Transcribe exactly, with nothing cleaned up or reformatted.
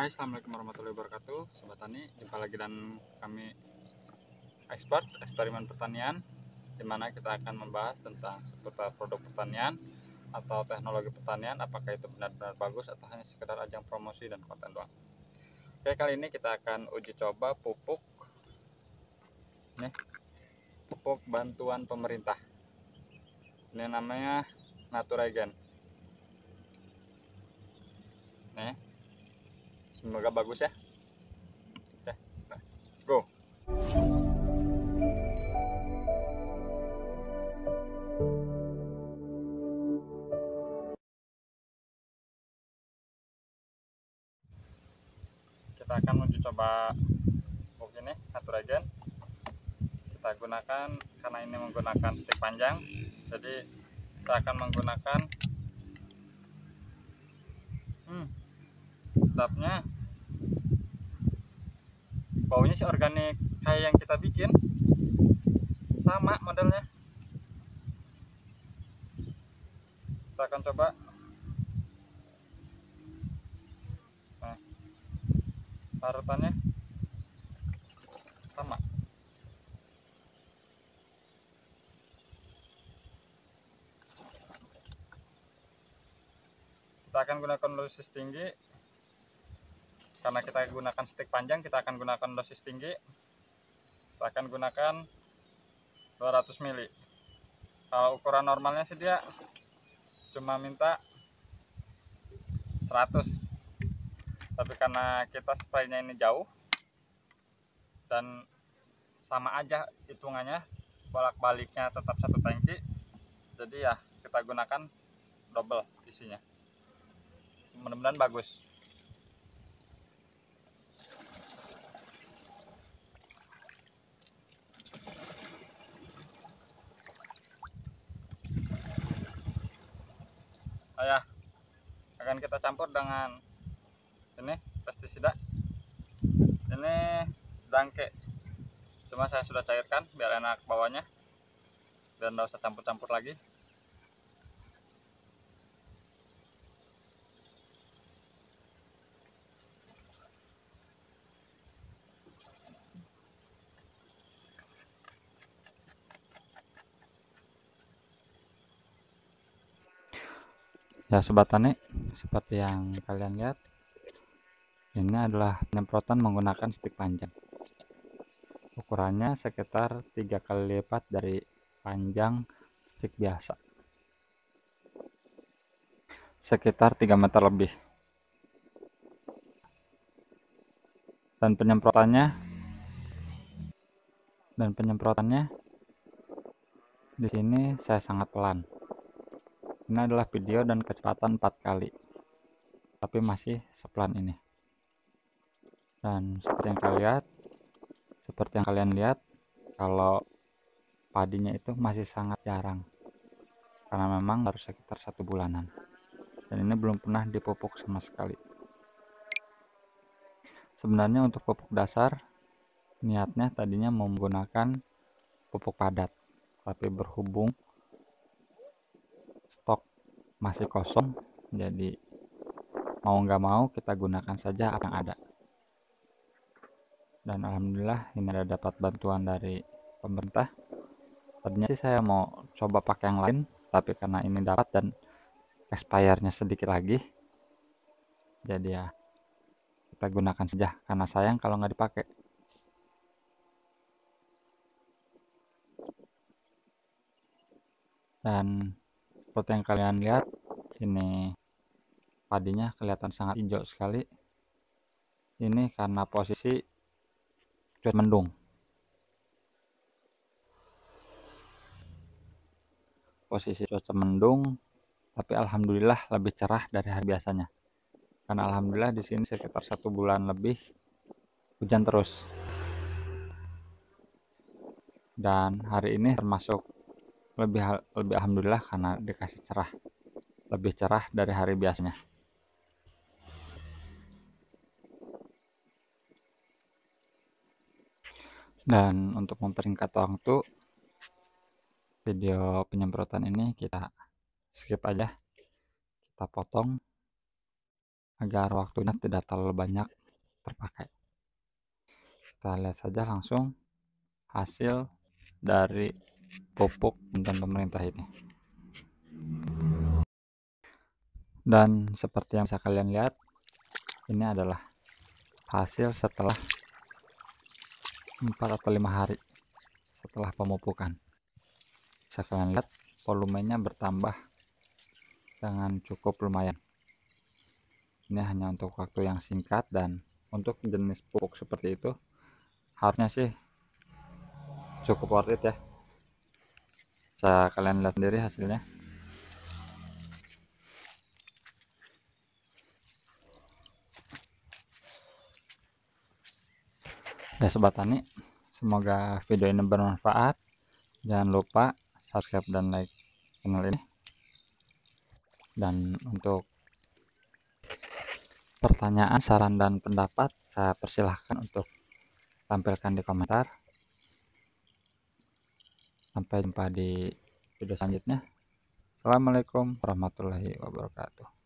Hai, assalamualaikum warahmatullahi wabarakatuh, sobat tani. Jumpa lagi dan kami expert eksperimen pertanian, di mana kita akan membahas tentang seputar produk pertanian atau teknologi pertanian, apakah itu benar-benar bagus atau hanya sekedar ajang promosi dan konten doang. Oke, kali ini kita akan uji coba pupuk nih, pupuk bantuan pemerintah. Ini namanya Naturegen. Nih, semoga bagus ya. Oke, go. Kita akan uji coba pupuk ini Naturegen. Kita gunakan, karena ini menggunakan stik panjang, jadi kita akan menggunakan hmm, sedapnya, baunya sih organik kayak yang kita bikin, sama modelnya. Kita akan coba. Nah, parutannya sama. Kita akan gunakan dosis tinggi, karena kita gunakan stik panjang, kita akan gunakan dosis tinggi. Kita akan gunakan dua ratus mililiter. Kalau ukuran normalnya sih dia cuma minta seratus, tapi karena kita spraynya ini jauh dan sama aja hitungannya, bolak-baliknya tetap satu tangki, jadi ya kita gunakan double isinya. Mudah-mudahan bagus. Ayah, akan kita campur dengan ini pestisida. Ini dangke, cuma saya sudah cairkan biar enak bawanya, biar nggak usah campur-campur lagi. Ya sobat tani, seperti yang kalian lihat, ini adalah penyemprotan menggunakan stik panjang. Ukurannya sekitar tiga kali lipat dari panjang stik biasa, sekitar tiga meter lebih. Dan penyemprotannya dan penyemprotannya di sini saya sangat pelan. Ini adalah video dan kecepatan empat kali, tapi masih sepelan ini. Dan seperti yang kalian lihat, seperti yang kalian lihat, kalau padinya itu masih sangat jarang, karena memang baru sekitar satu bulanan. Dan ini belum pernah dipupuk sama sekali. Sebenarnya untuk pupuk dasar, niatnya tadinya mau menggunakan pupuk padat, tapi berhubung stok masih kosong, jadi mau nggak mau kita gunakan saja apa yang ada. Dan alhamdulillah ini ada dapat bantuan dari pemerintah. Tadinya sih saya mau coba pakai yang lain, tapi karena ini dapat dan expire-nya sedikit lagi, jadi ya kita gunakan saja, karena sayang kalau nggak dipakai. Dan seperti yang kalian lihat, ini padinya kelihatan sangat hijau sekali. Ini karena posisi cuaca mendung. Posisi cuaca mendung, tapi alhamdulillah lebih cerah dari hari biasanya. Karena alhamdulillah di sini sekitar satu bulan lebih hujan terus. Dan hari ini termasuk lebih lebih alhamdulillah karena dikasih cerah, lebih cerah dari hari biasanya. Dan untuk memperingkat waktu, video penyemprotan ini kita skip aja, kita potong agar waktunya tidak terlalu banyak terpakai. Kita lihat saja langsung hasil dari pupuk bantuan pemerintah ini. Dan seperti yang bisa kalian lihat, ini adalah hasil setelah empat atau lima hari setelah pemupukan. Bisa kalian lihat volumenya bertambah dengan cukup lumayan. Ini hanya untuk waktu yang singkat, dan untuk jenis pupuk seperti itu harusnya sih cukup worth it ya. Bisa kalian lihat sendiri hasilnya. Ya sobat tani, semoga video ini bermanfaat. Jangan lupa subscribe dan like channel ini. Dan untuk pertanyaan, saran, dan pendapat saya persilahkan untuk tampilkan di komentar. Sampai jumpa di video selanjutnya. Assalamualaikum warahmatullahi wabarakatuh.